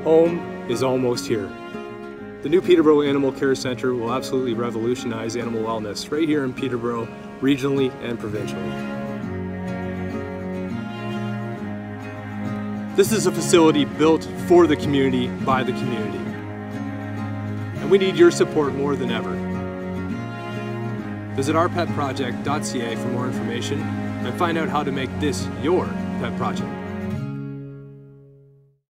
Home is almost here. The new Peterborough Animal Care Center will absolutely revolutionize animal wellness right here in Peterborough, regionally and provincially. This is a facility built for the community, by the community. And we need your support more than ever. Visit ourpetproject.ca for more information and find out how to make this your pet project.